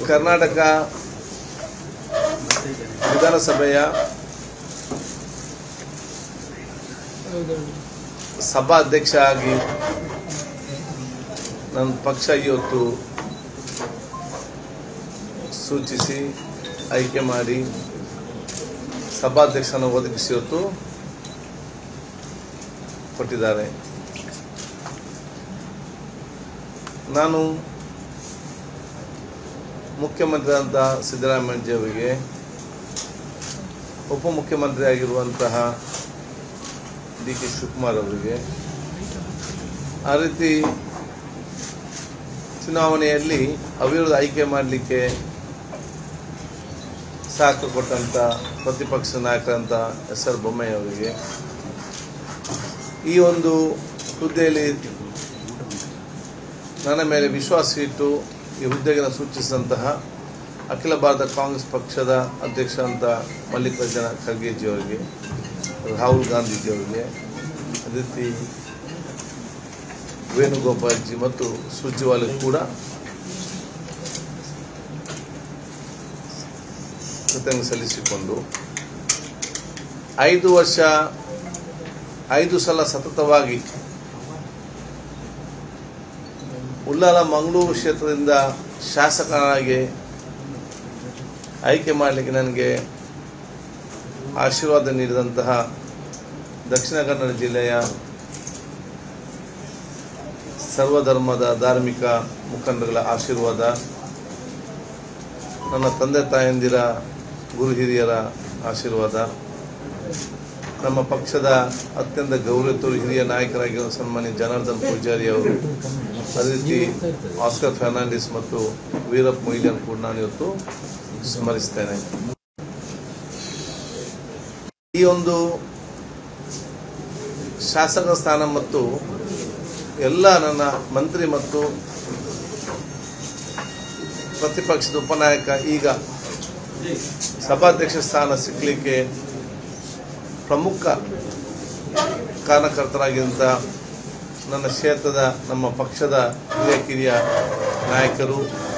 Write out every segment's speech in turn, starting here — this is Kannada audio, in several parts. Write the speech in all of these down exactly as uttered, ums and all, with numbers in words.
ಕರ್ನಾಟಕ ವಿಧಾನಸಭೆಯ ಸಭಾಧ್ಯಕ್ಷ ಆಗಿ ನನ್ನ ಪಕ್ಷ ಇವತ್ತು ಸೂಚಿಸಿ ಆಯ್ಕೆ ಮಾಡಿ ಸಭಾಧ್ಯಕ್ಷನ ಒದಗಿಸಿ ಇವತ್ತು ಕೊಟ್ಟಿದ್ದಾರೆ. ನಾನು ಮುಖ್ಯಮಂತ್ರಿ ಅಂತ ಸಿದ್ದರಾಮಯ್ಯ ಅವರಿಗೆ, ಉಪಮುಖ್ಯಮಂತ್ರಿ ಆಗಿರುವಂತಹ ಡಿ ಕೆ ಶಿವಕುಮಾರ್ ಅವರಿಗೆ, ಆ ರೀತಿ ಚುನಾವಣೆಯಲ್ಲಿ ಅವಿರೋಧ ಆಯ್ಕೆ ಮಾಡಲಿಕ್ಕೆ ಸಹಕಾರ ಕೊಟ್ಟಂಥ ಪ್ರತಿಪಕ್ಷ ನಾಯಕರಂತ ಎಸ್ ಆರ್ ಬೊಮ್ಮಾಯಿ ಅವರಿಗೆ, ಈ ಒಂದು ಹುದ್ದೆಯಲ್ಲಿ ನನ್ನ ಮೇಲೆ ವಿಶ್ವಾಸ ಇಟ್ಟು ಈ ಹುದ್ದೆಗೆ ಸೂಚಿಸಿದಂತಹ ಅಖಿಲ ಭಾರತ ಕಾಂಗ್ರೆಸ್ ಪಕ್ಷದ ಅಧ್ಯಕ್ಷ ಅಂತ ಮಲ್ಲಿಕಾರ್ಜುನ ಖರ್ಗೆಜಿಯವರಿಗೆ, ರಾಹುಲ್ ಗಾಂಧೀಜಿಯವರಿಗೆ, ಅದೇ ರೀತಿ ವೇಣುಗೋಪಾಲ್ಜಿ ಮತ್ತು ಸುರ್ಜೇವಾಲ ಕೂಡ ಕೃತಜ್ಞತೆ ಸಲ್ಲಿಸಿಕೊಂಡು ಐದು ವರ್ಷ ಐದು ಸಲ ಸತತವಾಗಿ ಉಳ್ಳಾಲ ಮಂಗಳೂರು ಕ್ಷೇತ್ರದಿಂದ ಶಾಸಕನಾಗಿ ಆಯ್ಕೆ ಮಾಡಲಿಕ್ಕೆ ನನಗೆ ಆಶೀರ್ವಾದ ನೀಡಿದಂತಹ ದಕ್ಷಿಣ ಕನ್ನಡ ಜಿಲ್ಲೆಯ ಸರ್ವಧರ್ಮದ ಧಾರ್ಮಿಕ ಮುಖಂಡರುಗಳ ಆಶೀರ್ವಾದ, ನನ್ನ ತಂದೆ ತಾಯಂದಿರ ಗುರು ಹಿರಿಯರ ಆಶೀರ್ವಾದ, ನಮ್ಮ ಪಕ್ಷದ ಅತ್ಯಂತ ಗೌರವಿತ ಹಿರಿಯ ನಾಯಕರಾಗಿರುವ ಸನ್ಮಾನ್ಯ ಜನಾರ್ದನ್ ಪೂಜಾರಿ ಅವರು, ಅದೇ ರೀತಿ ಆಸ್ಕರ್ ಫರ್ನಾಂಡಿಸ್ ಮತ್ತು ವೀರಪ್ಪ ಮೊಯ್ಲಿಯನ್ನು ಕೂಡ ನಾನು ಇವತ್ತು ಸ್ಮರಿಸ್ತೇನೆ. ಈ ಒಂದು ಶಾಸಕ ಸ್ಥಾನ ಮತ್ತು ಎಲ್ಲ ನನ್ನ ಮಂತ್ರಿ ಮತ್ತು ಪ್ರತಿಪಕ್ಷದ ಉಪನಾಯಕ ಈಗ ಸಭಾಧ್ಯಕ್ಷ ಸ್ಥಾನ ಸಿಕ್ಕಲಿಕ್ಕೆ ಪ್ರಮುಖ ಕಾರಣಕರ್ತರಾಗಿದ್ದಂಥ ನನ್ನ ಕ್ಷೇತ್ರದ ನಮ್ಮ ಪಕ್ಷದ ಹಿರಿಯ ಕಿರಿಯ ನಾಯಕರು,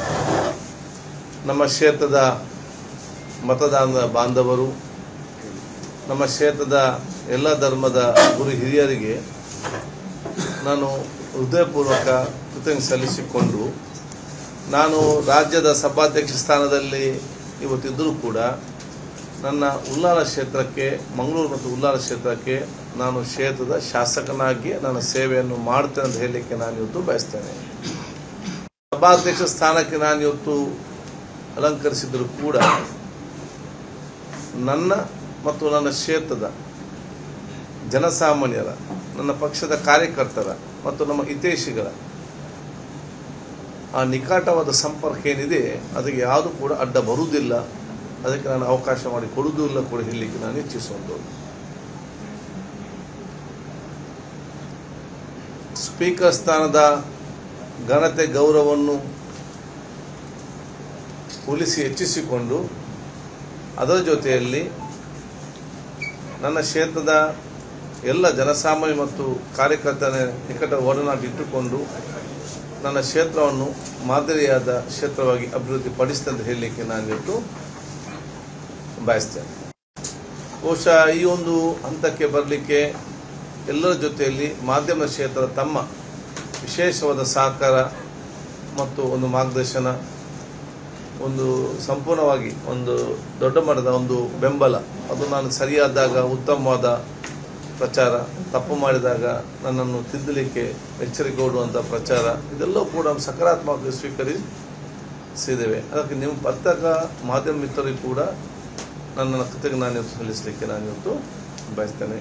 ನಮ್ಮ ಕ್ಷೇತ್ರದ ಮತದಾನದ ಬಾಂಧವರು, ನಮ್ಮ ಕ್ಷೇತ್ರದ ಎಲ್ಲ ಧರ್ಮದ ಗುರು ಹಿರಿಯರಿಗೆ ನಾನು ಹೃದಯಪೂರ್ವಕ ಕೃತಜ್ಞತೆ ಸಲ್ಲಿಸಿಕೊಂಡು, ನಾನು ರಾಜ್ಯದ ಸಭಾಧ್ಯಕ್ಷ ಸ್ಥಾನದಲ್ಲಿ ಇವತ್ತಿದ್ದರೂ ಕೂಡ ನನ್ನ ಉಳ್ಳಾಲ ಕ್ಷೇತ್ರಕ್ಕೆ, ಮಂಗಳೂರು ಮತ್ತು ಉಳ್ಳಾಲ ಕ್ಷೇತ್ರಕ್ಕೆ ನಾನು ಕ್ಷೇತ್ರದ ಶಾಸಕನಾಗಿ ನನ್ನ ಸೇವೆಯನ್ನು ಮಾಡ್ತೇನೆ ಅಂತ ಹೇಳಲಿಕ್ಕೆ ನಾನು ಇವತ್ತು ಬಯಸ್ತೇನೆ. ಸಭಾಧ್ಯಕ್ಷ ಸ್ಥಾನಕ್ಕೆ ನಾನು ಇವತ್ತು ಅಲಂಕರಿಸಿದರೂ ಕೂಡ ನನ್ನ ಮತ್ತು ನನ್ನ ಕ್ಷೇತ್ರದ ಜನಸಾಮಾನ್ಯರ, ನನ್ನ ಪಕ್ಷದ ಕಾರ್ಯಕರ್ತರ ಮತ್ತು ನಮ್ಮ ಹಿತೈಷಿಗಳ ಆ ನಿಕಟವಾದ ಸಂಪರ್ಕ ಏನಿದೆ ಅದಕ್ಕೆ ಯಾವುದು ಕೂಡ ಅಡ್ಡ ಬರುವುದಿಲ್ಲ. ಅದಕ್ಕೆ ನಾನು ಅವಕಾಶ ಮಾಡಿ ಕೊಡುವುದೂ ಇಲ್ಲ ಕೂಡ ಹೇಳಲಿಕ್ಕೆ ನಾನು ಇಚ್ಛಿಸುವಂಥದ್ದು. ಸ್ಪೀಕರ್ ಸ್ಥಾನದ ಘನತೆ ಗೌರವವನ್ನು ಉಳಿಸಿ ಹೆಚ್ಚಿಸಿಕೊಂಡು, ಅದರ ಜೊತೆಯಲ್ಲಿ ನನ್ನ ಕ್ಷೇತ್ರದ ಎಲ್ಲ ಜನಸಾಮಾನ್ಯ ಮತ್ತು ಕಾರ್ಯಕರ್ತರ ನಿಕಟ ಒಡನಾಟ ಇಟ್ಟುಕೊಂಡು ನನ್ನ ಕ್ಷೇತ್ರವನ್ನು ಮಾದರಿಯಾದ ಕ್ಷೇತ್ರವಾಗಿ ಅಭಿವೃದ್ಧಿ ಪಡಿಸ್ತಂತ ಹೇಳಲಿಕ್ಕೆ ನಾನು ಇವತ್ತು ಬಯಸ್ತೇನೆ. ಬಹುಶಃ ಈ ಒಂದು ಹಂತಕ್ಕೆ ಬರಲಿಕ್ಕೆ ಎಲ್ಲರ ಜೊತೆಯಲ್ಲಿ ಮಾಧ್ಯಮ ಕ್ಷೇತ್ರ ತಮ್ಮ ವಿಶೇಷವಾದ ಸಹಕಾರ ಮತ್ತು ಒಂದು ಮಾರ್ಗದರ್ಶನ, ಒಂದು ಸಂಪೂರ್ಣವಾಗಿ ಒಂದು ದೊಡ್ಡ ಮಟ್ಟದ ಒಂದು ಬೆಂಬಲ, ಅದು ನಾನು ಸರಿಯಾದಾಗ ಉತ್ತಮವಾದ ಪ್ರಚಾರ, ತಪ್ಪು ಮಾಡಿದಾಗ ನನ್ನನ್ನು ತಿದ್ದಲಿಕ್ಕೆ ಎಚ್ಚರಿಕೆ ಕೊಡುವಂಥ ಪ್ರಚಾರ, ಇದೆಲ್ಲವೂ ಕೂಡ ಸಕಾರಾತ್ಮಕವಾಗಿ ಸ್ವೀಕರಿಸಿದ್ದೇವೆ. ಅದಕ್ಕೆ ನಿಮ್ಮ ಪತ್ರಕ ಮಾಧ್ಯಮ ಮಿತ್ರರಿಗೂ ಕೂಡ ನನ್ನ ಕೃತಜ್ಞತೆ ನಾನು ಸಲ್ಲಿಸಲಿಕ್ಕೆ ನಾನು ಇವತ್ತು ಬಯಸ್ತೇನೆ.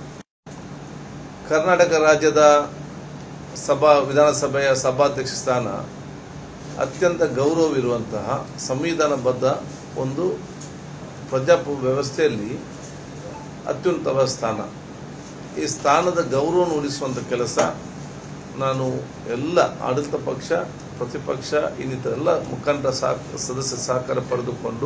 ಕರ್ನಾಟಕ ರಾಜ್ಯದ ಸಭಾ ವಿಧಾನಸಭೆಯ ಸಭಾಧ್ಯಕ್ಷ ಸ್ಥಾನ ಅತ್ಯಂತ ಗೌರವವಿರುವಂತಹ ಸಂವಿಧಾನಬದ್ಧ ಒಂದು ಪ್ರಜಾಪ್ರಭುತ್ವ ವ್ಯವಸ್ಥೆಯಲ್ಲಿ ಅತ್ಯುನ್ನತ ಸ್ಥಾನ. ಈ ಸ್ಥಾನದ ಗೌರವವನ್ನು ಉಳಿಸುವಂಥ ಕೆಲಸ ನಾನು ಎಲ್ಲ ಆಡಳಿತ ಪಕ್ಷ, ಪ್ರತಿಪಕ್ಷ, ಇನ್ನಿತರ ಎಲ್ಲ ಮುಖಂಡರ ಸಹ ಸದಸ್ಯ ಸಹಕಾರ ಪಡೆದುಕೊಂಡು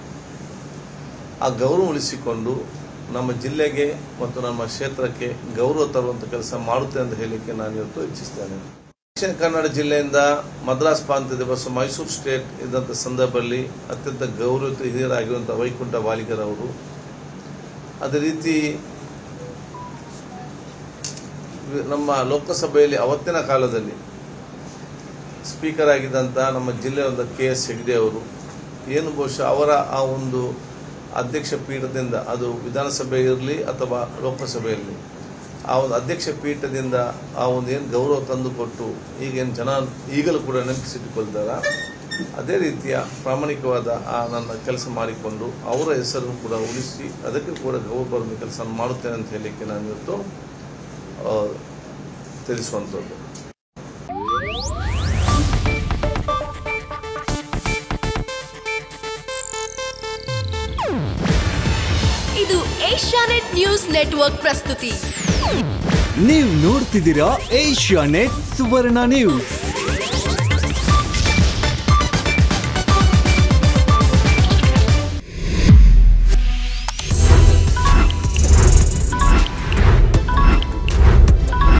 ಆ ಗೌರವ ಉಳಿಸಿಕೊಂಡು ನಮ್ಮ ಜಿಲ್ಲೆಗೆ ಮತ್ತು ನಮ್ಮ ಕ್ಷೇತ್ರಕ್ಕೆ ಗೌರವ ತರುವಂಥ ಕೆಲಸ ಮಾಡುತ್ತೆ ಅಂತ ಹೇಳಲಿಕ್ಕೆ ನಾನು ಇವತ್ತು ಇಚ್ಛಿಸ್ತೇನೆ. ದಕ್ಷಿಣ ಕನ್ನಡ ಜಿಲ್ಲೆಯಿಂದ ಮದ್ರಾಸ್ ಪ್ರಾಂತ್ಯದ ಬಸ್ ಮೈಸೂರು ಸ್ಟೇಟ್ ಇದ್ದಂಥ ಸಂದರ್ಭದಲ್ಲಿ ಅತ್ಯಂತ ಗೌರವಿತ ಹಿರಿಯರಾಗಿರುವಂಥ ವೈಕುಂಠ ವಾಲಿಗರವರು, ಅದೇ ರೀತಿ ನಮ್ಮ ಲೋಕಸಭೆಯಲ್ಲಿ ಅವತ್ತಿನ ಕಾಲದಲ್ಲಿ ಸ್ಪೀಕರ್ ಆಗಿದ್ದಂಥ ನಮ್ಮ ಜಿಲ್ಲೆಯ ಕೆ ಎಸ್ ಹೆಗ್ಡೆ ಅವರು ಏನು ಬಹುಶಃ ಅವರ ಆ ಒಂದು ಅಧ್ಯಕ್ಷ ಪೀಠದಿಂದ, ಅದು ವಿಧಾನಸಭೆ ಇರಲಿ ಅಥವಾ ಲೋಕಸಭೆಯಲ್ಲಿ, ಆ ಒಂದು ಅಧ್ಯಕ್ಷ ಪೀಠದಿಂದ ಆ ಒಂದು ಏನು ಗೌರವ ತಂದುಕೊಟ್ಟು ಈಗೇನು ಜನ ಈಗಲೂ ಕೂಡ ನೆನಪಿಸಿಟ್ಟುಕೊಳ್ತಾರ, ಅದೇ ರೀತಿಯ ಪ್ರಾಮಾಣಿಕವಾದ ಆ ನನ್ನ ಕೆಲಸ ಮಾಡಿಕೊಂಡು ಅವರ ಹೆಸರನ್ನು ಕೂಡ ಉಳಿಸಿ ಅದಕ್ಕೆ ಕೂಡ ಗೌರವ ಬರುವ ಕೆಲಸ ಮಾಡುತ್ತೇನೆ ಅಂತ ಹೇಳಲಿಕ್ಕೆ ನಾನು ಇವತ್ತು ತಿಳಿಸುವಂಥದ್ದು. ಇದು ಏಷ್ಯಾನೆಟ್ ನ್ಯೂಸ್ ನೆಟ್ವರ್ಕ್ ಪ್ರಸ್ತುತಿ. ನೀವು ನೋಡ್ತಿದ್ದೀರಾ ಏಷ್ಯಾನೆಟ್ ಸುವರ್ಣ ನ್ಯೂಸ್.